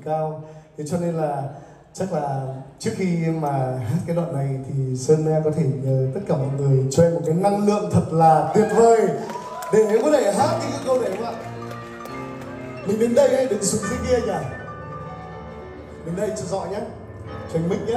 cao. Thế cho nên là chắc là trước khi mà hát cái đoạn này thì Sơn có thể nhờ tất cả mọi người cho em một cái năng lượng thật là tuyệt vời để em có thể hát những cái câu này không ạ? Mình đứng đây ấy, đừng xuống dưới kia nhỉ? Đứng đây cho rõ nhé, cho anh mic nhé.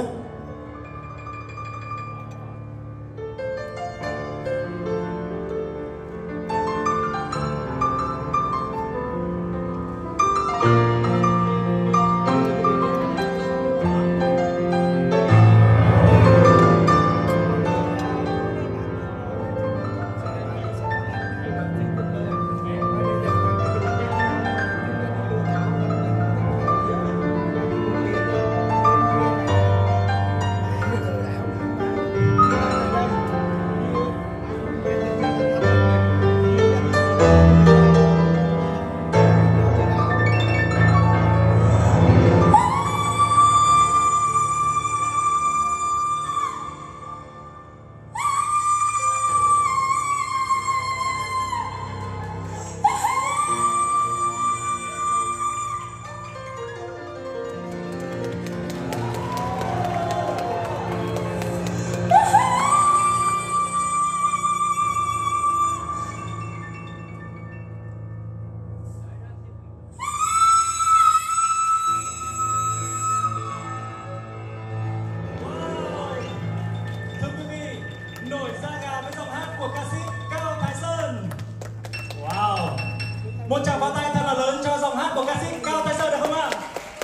Nổi da gà với giọng hát của ca sĩ Cao Thái Sơn. Wow, một tràng pháo tay thật là lớn cho giọng hát của ca sĩ Cao Thái Sơn được không ạ?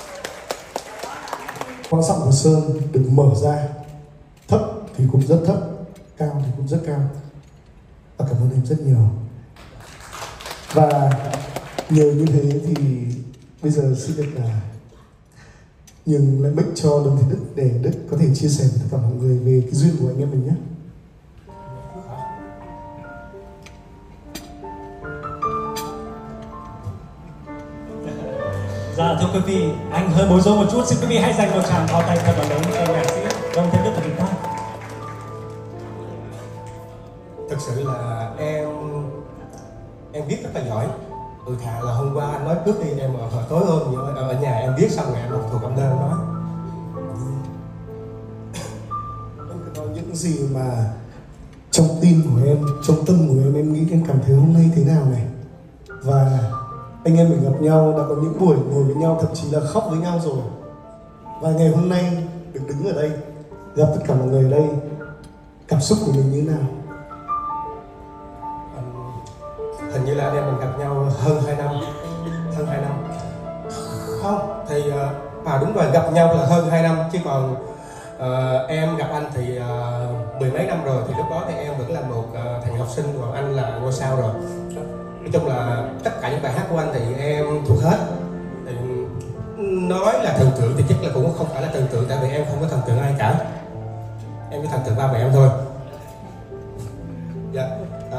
Quan giọng của Sơn được mở ra, thấp thì cũng rất thấp, cao thì cũng rất cao. Và cảm ơn em rất nhiều. Và nhờ như thế thì bây giờ xin được là nhường lại mic cho Đồng Thiên Đức để Đức có thể chia sẻ với tất cả mọi người về cái duyên của anh em mình nhé. Dạ thưa quý vị, anh hơi bối rối một chút, xin quý vị hãy dành một tràng pháo tay thật là lớn cho nhạc sĩ Đồng Thiên Đức của chúng ta. Thực sự là em viết rất là giỏi. Thà là hôm qua anh nói trước đi em hồi tối hôm ở nhà em viết xong rồi em đọc thuộc âm đơn đó. Em cứ nói những gì mà trong tim của em, trong tâm của em nghĩ em cảm thấy hôm nay thế nào này. Và anh em mình gặp nhau đã có những buổi ngồi với nhau, thậm chí là khóc với nhau rồi. Và ngày hôm nay được đứng ở đây, gặp tất cả mọi người ở đây, cảm xúc của mình như thế nào? Hình như là anh em mình gặp nhau hơn 2 năm. Hơn 2 năm. Không, thì đúng rồi, gặp nhau là hơn 2 năm. Chứ còn em gặp anh thì mười mấy năm rồi. Thì lúc đó thì em vẫn là một thằng học sinh, còn anh là ngôi sao rồi. Nói chung là tất cả những bài hát của anh thì em thuộc hết. Thì nói là thần tượng thì chắc là cũng không phải là thần tượng, tại vì em không có thần tượng ai cả. Em chỉ thần tượng ba mẹ em thôi. Dạ.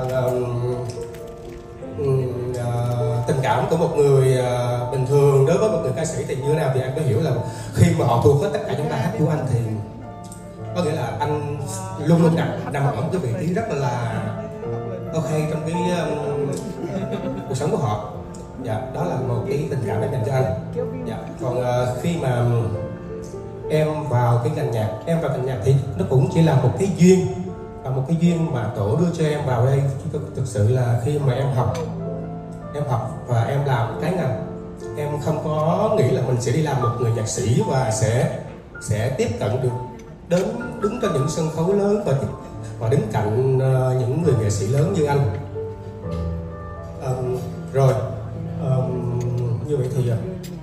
Tình cảm của một người bình thường đối với một người ca sĩ thì như thế nào thì anh có hiểu là khi mà họ thuộc hết tất cả những bài hát của anh thì có nghĩa là anh luôn luôn nằm ở một cái vị trí rất là ok trong cái cuộc sống của họ. Dạ, đó là một cái tình cảm em dành cho anh. Dạ, còn khi mà em vào cái ngành nhạc, thì nó cũng chỉ là một cái duyên, và một cái duyên mà tổ đưa cho em vào đây. Thực sự là khi mà em học và em làm cái ngành, em không có nghĩ là mình sẽ đi làm một người nhạc sĩ và sẽ tiếp cận được đến đứng trên những sân khấu lớn và đứng cạnh những người nghệ sĩ lớn như anh. Như vậy thì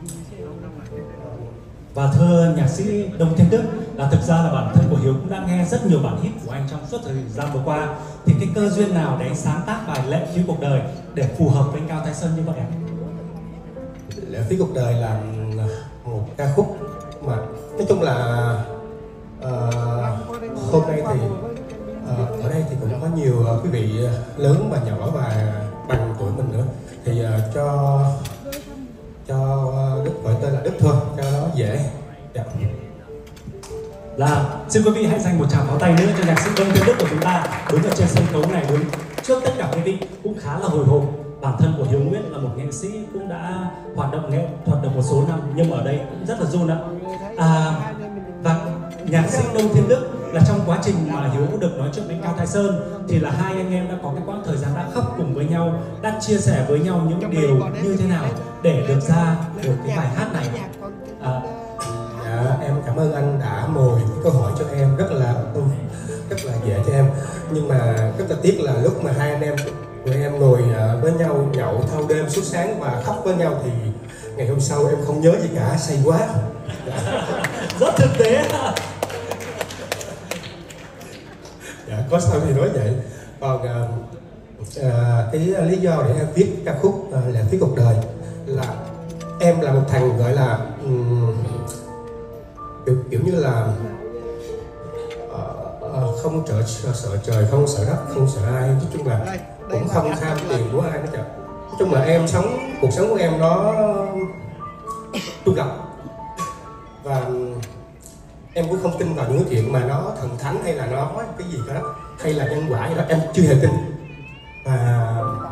và thưa nhạc sĩ Đồng Thiên Đức, là thực ra là bản thân của Hiếu cũng đã nghe rất nhiều bản hit của anh trong suốt thời gian vừa qua. Thì cái cơ duyên nào để anh sáng tác bài Lệ Phí Cuộc Đời để phù hợp với Cao Thái Sơn như vậy ạ? Lệ Phí Cuộc Đời là một ca khúc mà nói chung là hôm nay thì ở đây thì cũng có nhiều quý vị lớn và nhỏ và bằng tuổi mình nữa, thì cho Đức gọi tên là Đức thôi cho nó dễ. Dạ. Là xin quý vị hãy dành một tràng pháo tay nữa cho nhạc sĩ Đồng Thiên Đức của chúng ta, đứng ở trên sân khấu này, đứng trước tất cả quý vị cũng khá là hồi hộp bản thân của Hiếu Nguyễn là một nghệ sĩ cũng đã hoạt động một số năm, nhưng mà ở đây cũng rất là run ạ. Và nhạc sĩ Đông Thiên Đức là trong quá trình mà Hiếu được nói chuyện với Cao Thái Sơn thì là hai anh em đã có cái quãng thời gian đã khóc cùng với nhau, đã chia sẻ với nhau những điều như thế nào để được ra được cái bài hát này. Dạ, em cảm ơn anh đã mồi cái câu hỏi cho em rất là dễ cho em, nhưng mà rất là tiếc là lúc mà hai anh em tụi em ngồi với nhau nhậu thâu đêm suốt sáng và khóc với nhau thì ngày hôm sau em không nhớ gì cả, say quá. Rất thực tế. Dạ, có sao thì nói vậy. Còn cái lý do để em viết ca khúc Lệ Phí Cuộc Đời là em là một thằng gọi là kiểu như là không sợ trời, không sợ đất, không sợ ai, nói chung là cũng không tham tiền của ai hết trơn. Nói chung là em cuộc sống của em nó trung lập, và em cũng không tin vào những cái chuyện mà nó thần thánh hay là nó cái gì đó hay là nhân quả gì đó, em chưa hề tin, và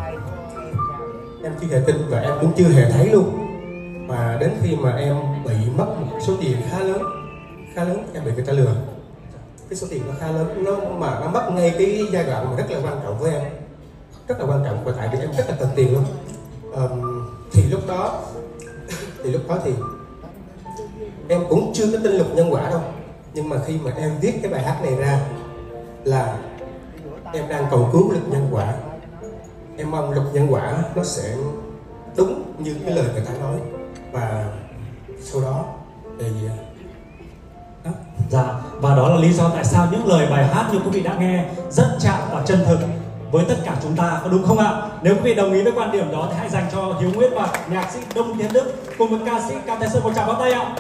em chưa hề tin và em cũng chưa hề thấy luôn. Và đến khi mà em bị mất một số tiền khá lớn, em bị người ta lừa, cái số tiền nó khá lớn, nó mất ngay cái giai đoạn mà rất là quan trọng với em, rất là quan trọng, và tại vì em rất là cần tiền luôn. Thì lúc đó thì em cũng chưa có tin luật nhân quả đâu, nhưng mà khi mà em viết cái bài hát này ra là em đang cầu cứu luật nhân quả. Em mong luật nhân quả nó sẽ đúng như cái lời người ta nói, và sau đó thì Dạ, và đó là lý do tại sao những lời bài hát như quý vị đã nghe rất chạm và chân thực với tất cả chúng ta, có đúng không ạ? Nếu quý vị đồng ý với quan điểm đó thì hãy dành cho Hiếu Nguyễn và nhạc sĩ Đông Thiên Đức cùng với ca sĩ Cao Thái Sơn một tràng pháo tay ạ.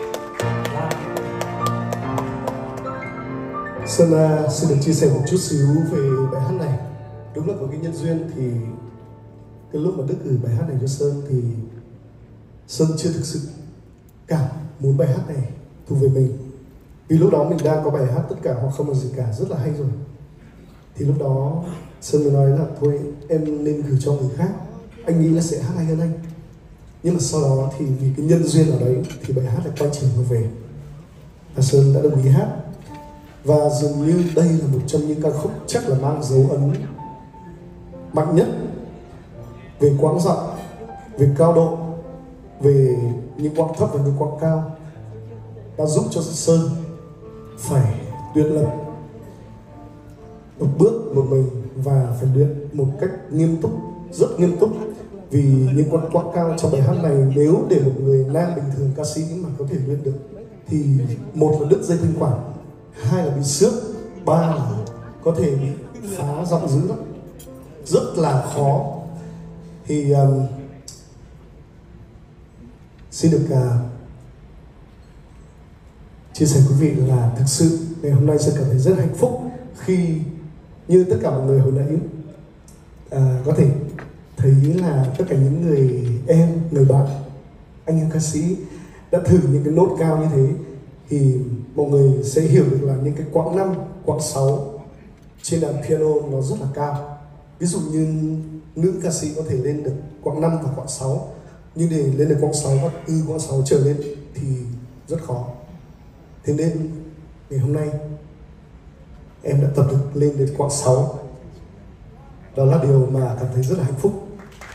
Sơn xin được chia sẻ một chút xíu về bài hát này. Đúng là có cái nhân duyên thì cái lúc mà Đức gửi bài hát này cho Sơn thì Sơn chưa thực sự cảm muốn bài hát này thuộc về mình. Vì lúc đó mình đang có bài hát Tất Cả Hoặc Không Là Gì Cả rất là hay rồi. Thì lúc đó Sơn mới nói là thôi em nên gửi cho người khác, anh nghĩ là sẽ hát hay hơn anh. Nhưng mà sau đó thì vì cái nhân duyên ở đấy thì bài hát lại quay trở về, và Sơn đã đồng ý hát. Và dường như đây là một trong những ca khúc chắc là mang dấu ấn mạnh nhất về quãng giọng, về cao độ, về những quãng thấp và những quãng cao, đã giúp cho Sơn phải luyện lập một bước một mình và phải luyện một cách nghiêm túc, rất nghiêm túc. Vì những quãng cao trong bài hát này nếu để một người nam bình thường ca sĩ mà có thể luyện được thì một là đứt dây thanh quản, hai là bị xước, ba là có thể bị phá giọng dữ lắm, rất là khó. Thì xin được chia sẻ quý vị là thực sự ngày hôm nay sẽ cảm thấy rất hạnh phúc khi như tất cả mọi người hồi nãy có thể thấy là tất cả những người em, người bạn, anh em ca sĩ đã thử những cái nốt cao như thế, thì mọi người sẽ hiểu được là những cái quãng 5, quãng 6 trên đàn piano nó rất là cao. Ví dụ như nữ ca sĩ có thể lên được quãng 5 và quãng 6, nhưng để lên được quãng 6 hoặc quãng 6 trở lên thì rất khó. Thế nên ngày hôm nay em đã tập được lên đến quãng 6. Đó là điều mà cảm thấy rất là hạnh phúc.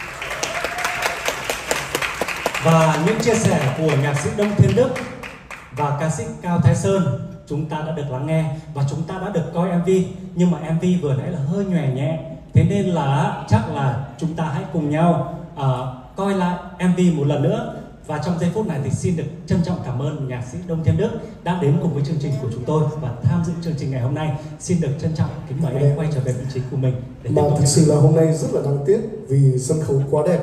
Và những chia sẻ của nhạc sĩ Đông Thiên Đức và ca sĩ Cao Thái Sơn chúng ta đã được lắng nghe và chúng ta đã được coi MV. Nhưng mà MV vừa nãy là hơi nhòe nhẹ, thế nên là chắc là chúng ta hãy cùng nhau coi lại MV một lần nữa. Và trong giây phút này thì xin được trân trọng cảm ơn nhạc sĩ Đông Thiên Đức đã đến cùng với chương trình của chúng tôi và tham dự chương trình ngày hôm nay. Xin được trân trọng kính mời anh quay trở về vị trí của mình. Mà thực sự là hôm nay rất là đáng tiếc vì sân khấu quá đẹp.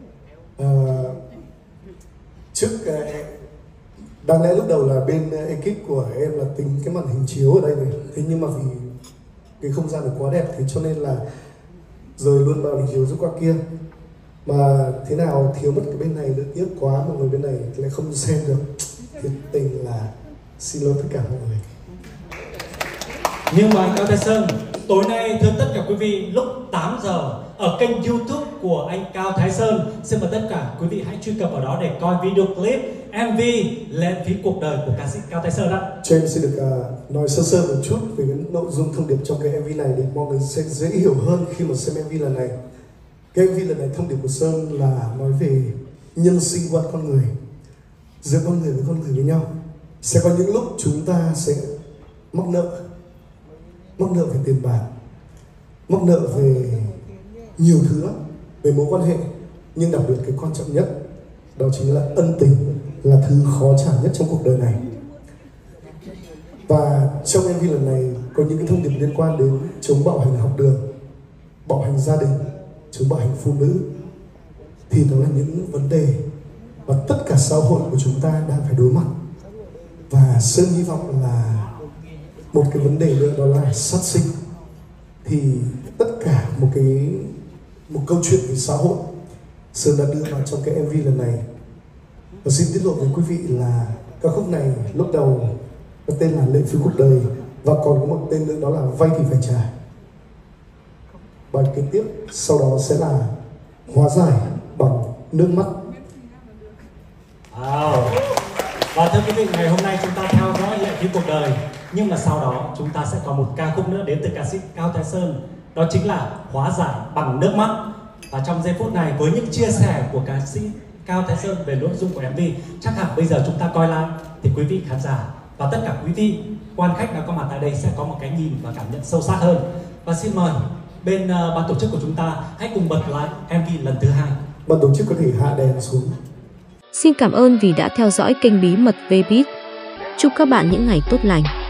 Đáng lẽ lúc đầu là bên ekip của em là tính cái màn hình chiếu ở đây này, thế nhưng mà vì cái không gian này quá đẹp thế cho nên là rời luôn màn hình chiếu ra qua kia. Mà thế nào thiếu mất cái bên này nữa, tiếc quá, mọi người bên này lại không xem được. Thiệt tình là xin lỗi tất cả mọi người. Nhưng mà anh Cao Thái Sơn, Tối nay thưa tất cả quý vị, lúc 8 giờ ở kênh YouTube của anh Cao Thái Sơn. Xin mời tất cả quý vị hãy truy cập vào đó để coi video clip MV Lệ Phí Cuộc Đời của ca sĩ Cao Thái Sơn ạ. Cho em xin được nói sơ sơ một chút về cái nội dung thông điệp trong cái MV này để mọi người sẽ dễ hiểu hơn khi mà xem MV lần này. Cái MV lần này thông điệp của Sơn là nói về nhân sinh quan con người, giữa con người với nhau. Sẽ có những lúc chúng ta sẽ mắc nợ về tiền bạc, mắc nợ về nhiều thứ, về mối quan hệ, nhưng đặc biệt cái quan trọng nhất đó chính là ân tình, là thứ khó trả nhất trong cuộc đời này. Và trong MV lần này có những cái thông điệp liên quan đến chống bạo hành học đường, bạo hành gia đình, chống bạo hành phụ nữ. Thì đó là những vấn đề mà tất cả xã hội của chúng ta đang phải đối mặt. Và Sơn hy vọng là một cái vấn đề nữa đó là sát sinh. Thì tất cả một câu chuyện về xã hội Sơn đã đưa vào trong cái MV lần này. Và xin tiết lộ với quý vị là ca khúc này lúc đầu có tên là Lệ Phí Cuộc Đời, và còn có một tên nữa đó là Vay Thì Phải Trả. Bài kế tiếp sau đó sẽ là Hóa Giải Bằng Nước Mắt. Wow. Và thưa quý vị, ngày hôm nay chúng ta theo dõi Lệ Phí Cuộc Đời, nhưng mà sau đó chúng ta sẽ có một ca khúc nữa đến từ ca sĩ Cao Thái Sơn, đó chính là Hóa Giải Bằng Nước Mắt. Và trong giây phút này, với những chia sẻ của ca sĩ Cao Thái Sơn về nội dung của MV, chắc hẳn bây giờ chúng ta coi lại thì quý vị khán giả và tất cả quý vị quan khách đã có mặt tại đây sẽ có một cái nhìn và cảm nhận sâu sắc hơn. Và xin mời bên ban tổ chức của chúng ta hãy cùng bật lại MV lần thứ 2. Ban tổ chức có thể hạ đèn xuống. Xin cảm ơn vì đã theo dõi kênh Bí mật Vbiz. Chúc các bạn những ngày tốt lành.